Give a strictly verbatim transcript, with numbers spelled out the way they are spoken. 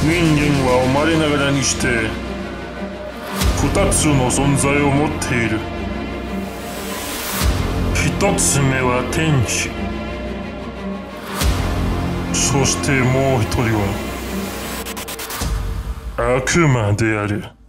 間は生まれながらにして二つの存在を持っている。一つ目は天使、そしてもう一人は悪魔である。